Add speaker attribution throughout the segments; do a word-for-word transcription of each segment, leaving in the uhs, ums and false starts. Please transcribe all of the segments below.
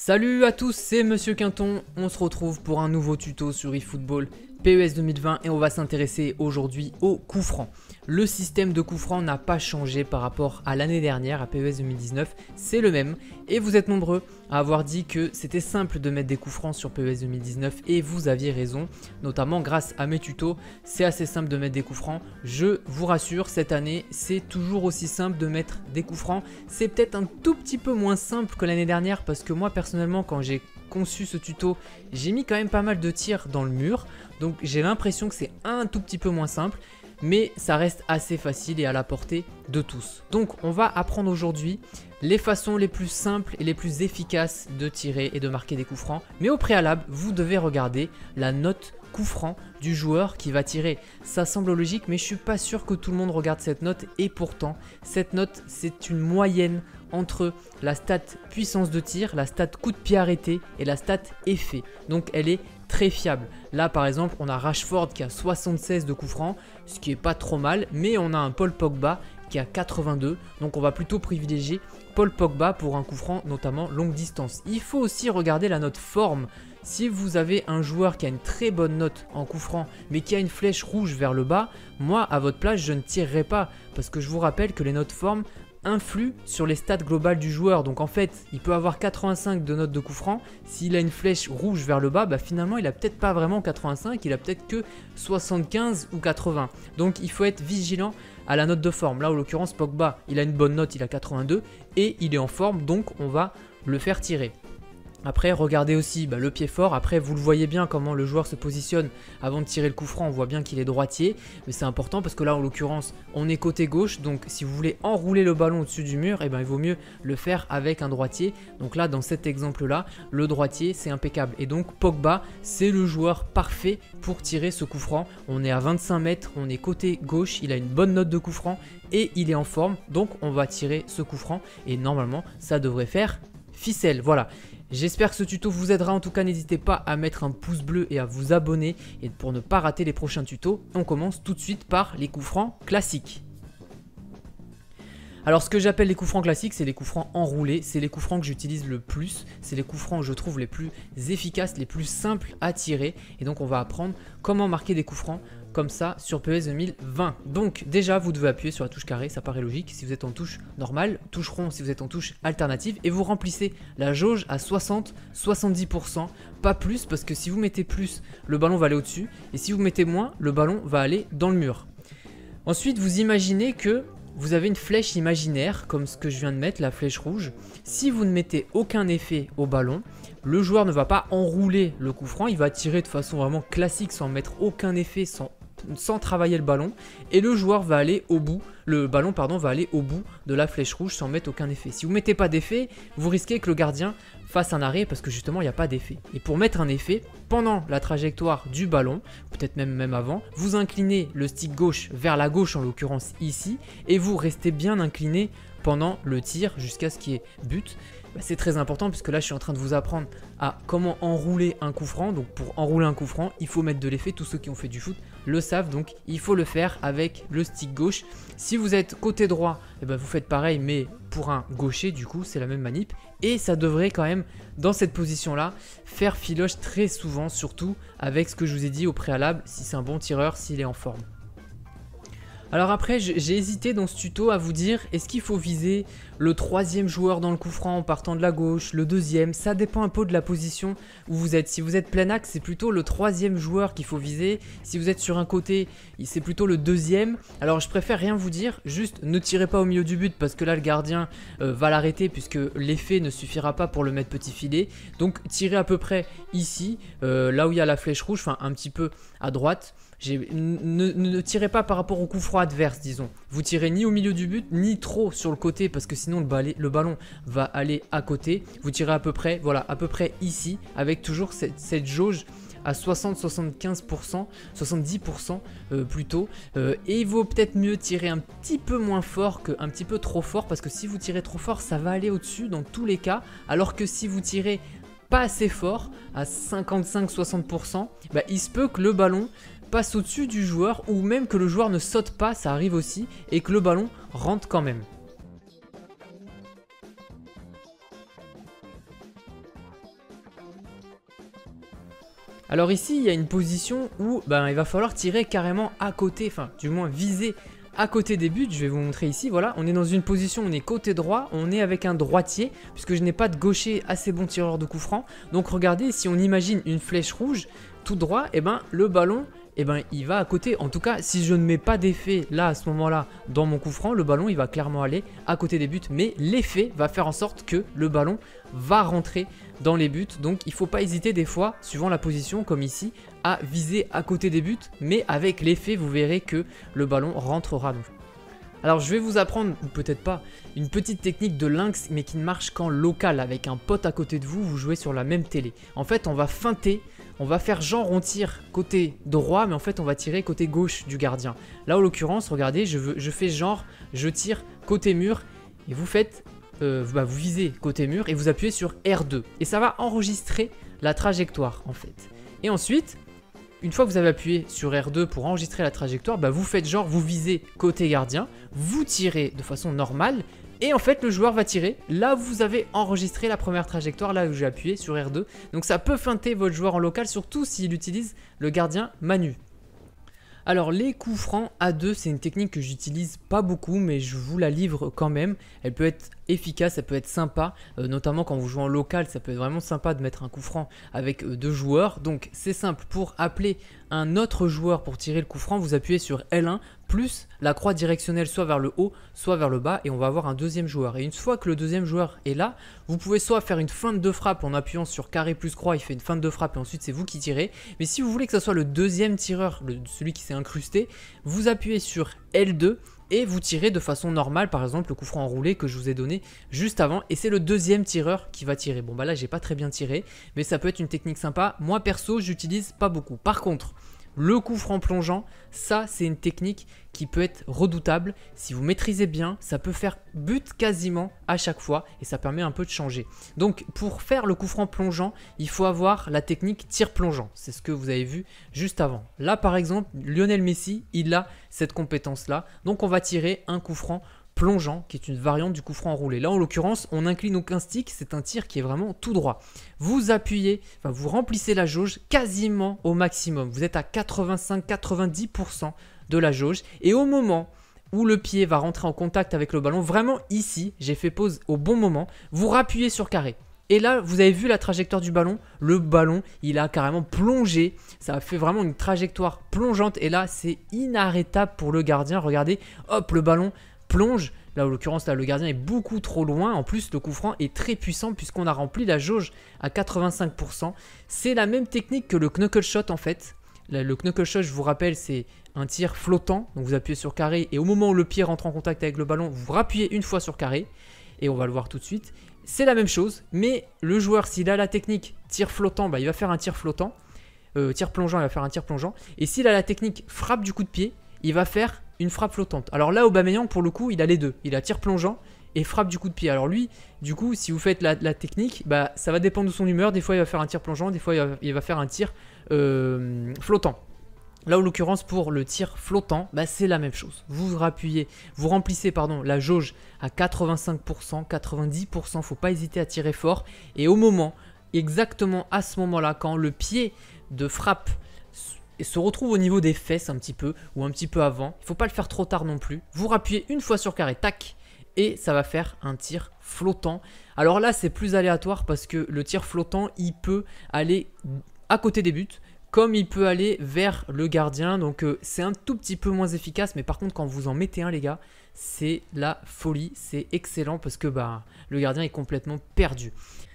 Speaker 1: Salut à tous, c'est Monsieur Quinton, on se retrouve pour un nouveau tuto sur eFootball P E S deux mille vingt et on va s'intéresser aujourd'hui au coup franc. Le système de coup franc n'a pas changé par rapport à l'année dernière, à P E S deux mille dix-neuf, c'est le même. Et vous êtes nombreux à avoir dit que c'était simple de mettre des coups francs sur P E S deux mille dix-neuf et vous aviez raison, notamment grâce à mes tutos, c'est assez simple de mettre des coups francs. Je vous rassure, cette année, c'est toujours aussi simple de mettre des coups francs. C'est peut-être un tout petit peu moins simple que l'année dernière parce que moi personnellement, quand j'ai conçu ce tuto, j'ai mis quand même pas mal de tirs dans le mur. Donc j'ai l'impression que c'est un tout petit peu moins simple, mais ça reste assez facile et à la portée de tous. Donc on va apprendre aujourd'hui les façons les plus simples et les plus efficaces de tirer et de marquer des coups francs. Mais au préalable, vous devez regarder la note coup franc du joueur qui va tirer. Ça semble logique, mais je suis pas sûr que tout le monde regarde cette note. Et pourtant, cette note, c'est une moyenne entre la stat puissance de tir, la stat coup de pied arrêté et la stat effet. Donc elle est très fiable. Là par exemple, on a Rashford qui a soixante-seize de coups francs, ce qui est pas trop mal, mais on a un Paul Pogba qui a quatre-vingt-deux. Donc on va plutôt privilégier Paul Pogba pour un coup franc, notamment longue distance. Il faut aussi regarder la note forme. Si vous avez un joueur qui a une très bonne note en coup franc, mais qui a une flèche rouge vers le bas, moi à votre place je ne tirerai pas, parce que je vous rappelle que les notes forme influe sur les stats globales du joueur. Donc en fait, il peut avoir quatre-vingt-cinq de notes de coup franc. S'il a une flèche rouge vers le bas, bah finalement, il a peut-être pas vraiment quatre-vingt-cinq, il a peut-être que soixante-quinze ou quatre-vingts. Donc il faut être vigilant à la note de forme. Là, en l'occurrence, Pogba, il a une bonne note, il a quatre-vingt-deux et il est en forme, donc on va le faire tirer. Après, regardez aussi bah, le pied fort. Après, vous le voyez bien comment le joueur se positionne avant de tirer le coup franc. On voit bien qu'il est droitier. Mais c'est important parce que là, en l'occurrence, on est côté gauche. Donc, si vous voulez enrouler le ballon au-dessus du mur, eh ben, il vaut mieux le faire avec un droitier. Donc là, dans cet exemple-là, le droitier, c'est impeccable. Et donc, Pogba, c'est le joueur parfait pour tirer ce coup franc. On est à vingt-cinq mètres, on est côté gauche. Il a une bonne note de coup franc et il est en forme. Donc, on va tirer ce coup franc. Et normalement, ça devrait faire ficelle. Voilà. J'espère que ce tuto vous aidera. En tout cas, n'hésitez pas à mettre un pouce bleu et à vous abonner et pour ne pas rater les prochains tutos. On commence tout de suite par les coups francs classiques. Alors ce que j'appelle les coups francs classiques, c'est les coups francs enroulés. C'est les coups francs que j'utilise le plus. C'est les coups francs que je trouve les plus efficaces, les plus simples à tirer. Et donc on va apprendre comment marquer des coups francs comme ça sur P E S deux mille vingt. Donc déjà vous devez appuyer sur la touche carré, ça paraît logique si vous êtes en touche normale, touche rond si vous êtes en touche alternative et vous remplissez la jauge à soixante à soixante-dix pour cent, pas plus parce que si vous mettez plus, le ballon va aller au-dessus et si vous mettez moins, le ballon va aller dans le mur. Ensuite vous imaginez que vous avez une flèche imaginaire comme ce que je viens de mettre, la flèche rouge. Si vous ne mettez aucun effet au ballon, le joueur ne va pas enrouler le coup franc, il va tirer de façon vraiment classique sans mettre aucun effet, sans sans travailler le ballon et le joueur va aller au bout, le ballon pardon va aller au bout de la flèche rouge sans mettre aucun effet. Si vous ne mettez pas d'effet, vous risquez que le gardien fasse un arrêt parce que justement il n'y a pas d'effet. Et pour mettre un effet, pendant la trajectoire du ballon, peut-être même, même avant, vous inclinez le stick gauche vers la gauche en l'occurrence ici et vous restez bien incliné pendant le tir jusqu'à ce qu'il y ait but. Bah, c'est très important puisque là je suis en train de vous apprendre à comment enrouler un coup franc. Donc pour enrouler un coup franc, il faut mettre de l'effet. Tous ceux qui ont fait du foot le savent, donc il faut le faire avec le stick gauche. Si vous êtes côté droit, eh ben, vous faites pareil mais pour un gaucher du coup c'est la même manip. Et ça devrait quand même dans cette position là faire filoche très souvent, surtout avec ce que je vous ai dit au préalable, si c'est un bon tireur, s'il est en forme. Alors après, j'ai hésité dans ce tuto à vous dire, est-ce qu'il faut viser le troisième joueur dans le coup franc en partant de la gauche, le deuxième, ça dépend un peu de la position où vous êtes. Si vous êtes plein axe, c'est plutôt le troisième joueur qu'il faut viser. Si vous êtes sur un côté, c'est plutôt le deuxième. Alors je préfère rien vous dire, juste ne tirez pas au milieu du but parce que là le gardien euh, va l'arrêter puisque l'effet ne suffira pas pour le mettre petit filet. Donc tirez à peu près ici, euh, là où il y a la flèche rouge, enfin un petit peu à droite. Ne, ne tirez pas par rapport au coup franc adverse, disons. Vous tirez ni au milieu du but, ni trop sur le côté, parce que sinon le, balai, le ballon va aller à côté. Vous tirez à peu près, voilà, à peu près ici, avec toujours cette, cette jauge à soixante à soixante-quinze pour cent, soixante-dix pour cent euh, plutôt. Euh, et il vaut peut-être mieux tirer un petit peu moins fort qu'un petit peu trop fort, parce que si vous tirez trop fort, ça va aller au-dessus dans tous les cas, alors que si vous tirez pas assez fort, à cinquante-cinq à soixante pour cent, bah, il se peut que le ballon passe au-dessus du joueur ou même que le joueur ne saute pas, ça arrive aussi, et que le ballon rentre quand même. Alors ici, il y a une position où ben, il va falloir tirer carrément à côté, enfin du moins viser à côté des buts. Je vais vous montrer ici, voilà, on est dans une position, on est côté droit, on est avec un droitier, puisque je n'ai pas de gaucher assez bon tireur de coup franc. Donc regardez, si on imagine une flèche rouge, tout droit, et ben le ballon, et ben il va à côté. En tout cas, si je ne mets pas d'effet là, à ce moment-là, dans mon coup franc, le ballon, il va clairement aller à côté des buts. Mais l'effet va faire en sorte que le ballon va rentrer dans les buts. Donc il ne faut pas hésiter des fois, suivant la position, comme ici, à viser à côté des buts. Mais avec l'effet, vous verrez que le ballon rentrera. Donc. Alors je vais vous apprendre, ou peut-être pas, une petite technique de lynx, mais qui ne marche qu'en local. Avec un pote à côté de vous, vous jouez sur la même télé. En fait, on va feinter. On va faire genre on tire côté droit, mais en fait on va tirer côté gauche du gardien. Là en l'occurrence, regardez, je, veux, je fais genre je tire côté mur et vous faites, euh, bah, vous visez côté mur et vous appuyez sur R deux. Et ça va enregistrer la trajectoire en fait. Et ensuite, une fois que vous avez appuyé sur R deux pour enregistrer la trajectoire, bah, vous faites genre vous visez côté gardien, vous tirez de façon normale. Et en fait, le joueur va tirer. Là, vous avez enregistré la première trajectoire, là où j'ai appuyé sur R deux. Donc, ça peut feinter votre joueur en local, surtout s'il utilise le gardien Manu. Alors, les coups francs à deux, c'est une technique que j'utilise pas beaucoup, mais je vous la livre quand même. Elle peut être efficace, elle peut être sympa, euh, notamment quand vous jouez en local, ça peut être vraiment sympa de mettre un coup franc avec euh, deux joueurs. Donc, c'est simple, pour appeler un autre joueur pour tirer le coup franc, vous appuyez sur L un plus la croix directionnelle soit vers le haut, soit vers le bas et on va avoir un deuxième joueur. Et une fois que le deuxième joueur est là, vous pouvez soit faire une feinte de frappe en appuyant sur carré plus croix, il fait une feinte de frappe et ensuite c'est vous qui tirez. Mais si vous voulez que ce soit le deuxième tireur, le, celui qui s'est incrusté, vous appuyez sur L deux et vous tirez de façon normale, par exemple le coup franc enroulé que je vous ai donné juste avant, et c'est le deuxième tireur qui va tirer. Bon bah là j'ai pas très bien tiré, mais ça peut être une technique sympa. Moi perso j'utilise pas beaucoup. Par contre, le coup franc plongeant, ça c'est une technique qui peut être redoutable. Si vous maîtrisez bien, ça peut faire but quasiment à chaque fois et ça permet un peu de changer. Donc pour faire le coup franc plongeant, il faut avoir la technique tir plongeant. C'est ce que vous avez vu juste avant. Là par exemple, Lionel Messi, il a cette compétence là. Donc on va tirer un coup franc plongeant qui est une variante du coup franc enroulé. Là en l'occurrence on incline aucun stick, c'est un tir qui est vraiment tout droit. Vous appuyez, enfin vous remplissez la jauge quasiment au maximum. Vous êtes à quatre-vingt-cinq à quatre-vingt-dix pour cent de la jauge et au moment où le pied va rentrer en contact avec le ballon, vraiment ici, j'ai fait pause au bon moment, vous rappuyez sur carré. Et là, vous avez vu la trajectoire du ballon. Le ballon, il a carrément plongé. Ça a fait vraiment une trajectoire plongeante. Et là, c'est inarrêtable pour le gardien. Regardez, hop, le ballon plonge. Là, en l'occurrence, là, le gardien est beaucoup trop loin. En plus, le coup franc est très puissant puisqu'on a rempli la jauge à quatre-vingt-cinq pour cent. C'est la même technique que le knuckle shot en fait. Le knuckle shot, je vous rappelle, c'est un tir flottant. Donc, vous appuyez sur carré et au moment où le pied rentre en contact avec le ballon, vous rappuyez une fois sur carré. Et on va le voir tout de suite. C'est la même chose, mais le joueur, s'il a la technique tir flottant, bah, il va faire un tir flottant. Euh, tir plongeant, il va faire un tir plongeant. Et s'il a la technique frappe du coup de pied, il va faire une frappe flottante. Alors là, Aubameyang, pour le coup, il a les deux. Il a tir plongeant et frappe du coup de pied. Alors lui, du coup, si vous faites la, la technique, bah, ça va dépendre de son humeur. Des fois, il va faire un tir plongeant, des fois, il va, il va faire un tir euh, flottant. Là, en l'occurrence, pour le tir flottant, bah, c'est la même chose. Vous rappuyez, vous remplissez pardon, la jauge à quatre-vingt-cinq pour cent, quatre-vingt-dix pour cent. Il ne faut pas hésiter à tirer fort. Et au moment, exactement à ce moment-là, quand le pied de frappe se retrouve au niveau des fesses un petit peu, ou un petit peu avant, il ne faut pas le faire trop tard non plus. Vous rappuyez une fois sur carré, tac, et ça va faire un tir flottant. Alors là, c'est plus aléatoire parce que le tir flottant, il peut aller à côté des buts, comme il peut aller vers le gardien. Donc euh, c'est un tout petit peu moins efficace, mais par contre quand vous en mettez un les gars, c'est la folie, c'est excellent parce que bah, le gardien est complètement perdu.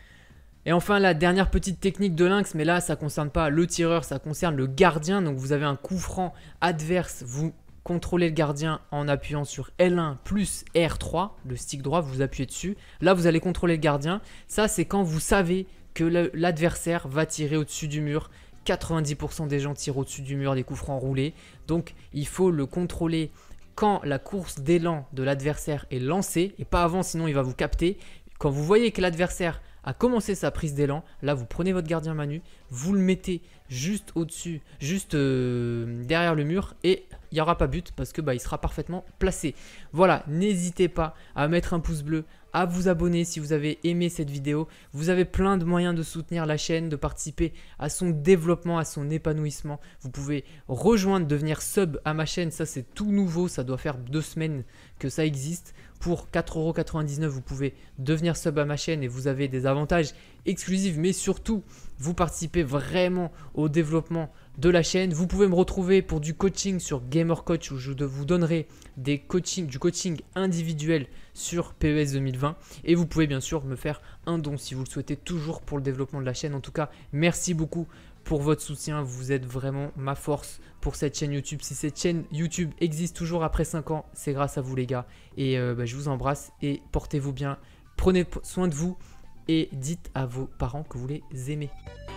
Speaker 1: Et enfin la dernière petite technique de lynx, mais là ça ne concerne pas le tireur, ça concerne le gardien. Donc vous avez un coup franc adverse, vous contrôlez le gardien en appuyant sur L un plus R trois, le stick droit, vous appuyez dessus. Là vous allez contrôler le gardien, ça c'est quand vous savez que l'adversaire va tirer au-dessus du mur. quatre-vingt-dix pour cent des gens tirent au-dessus du mur des coups francs roulés. Donc, il faut le contrôler quand la course d'élan de l'adversaire est lancée et pas avant, sinon il va vous capter. Quand vous voyez que l'adversaire à commencer sa prise d'élan, là vous prenez votre gardien Manu, vous le mettez juste au-dessus, juste euh, derrière le mur et il n'y aura pas but parce que bah, il sera parfaitement placé. Voilà, n'hésitez pas à mettre un pouce bleu, à vous abonner si vous avez aimé cette vidéo. Vous avez plein de moyens de soutenir la chaîne, de participer à son développement, à son épanouissement. Vous pouvez rejoindre, devenir sub à ma chaîne, ça c'est tout nouveau, ça doit faire deux semaines que ça existe. Pour quatre euros quatre-vingt-dix-neuf, vous pouvez devenir sub à ma chaîne et vous avez des avantages exclusifs, mais surtout, vous participez vraiment au développement de la chaîne. Vous pouvez me retrouver pour du coaching sur Gamer Coach où je vous donnerai des coaching, du coaching individuel sur P E S deux mille vingt. Et vous pouvez bien sûr me faire un don si vous le souhaitez, toujours pour le développement de la chaîne. En tout cas, merci beaucoup pour votre soutien. Vous êtes vraiment ma force pour cette chaîne YouTube. Si cette chaîne YouTube existe toujours après cinq ans, c'est grâce à vous les gars. Et euh, bah, je vous embrasse et portez-vous bien. Prenez soin de vous et dites à vos parents que vous les aimez.